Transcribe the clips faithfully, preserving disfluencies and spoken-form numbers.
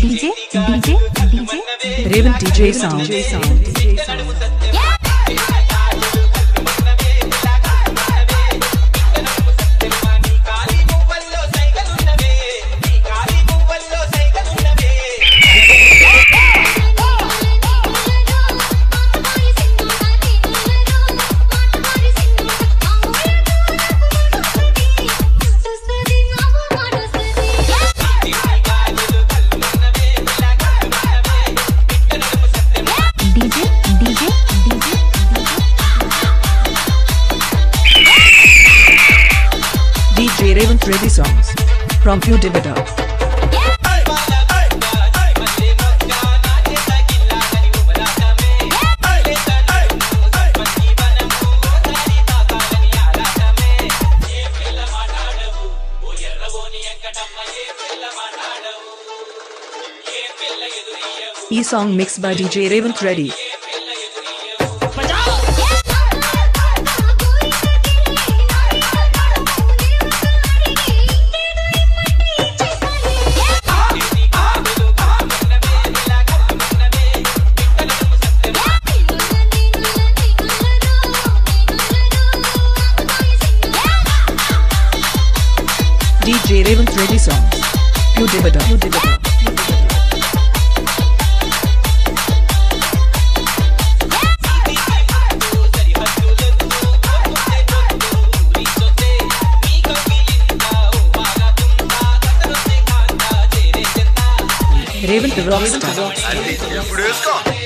DJ, DJ, DJ, Revanth D J sound. D J Revanth Reddy songs from Few Dividend. E song mixed by D J Revanth Reddy. D J Revanth Reddy songs. Few Dividend. Revanth the Rockstar.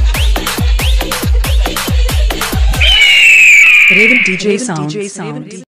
Revanth D J sound.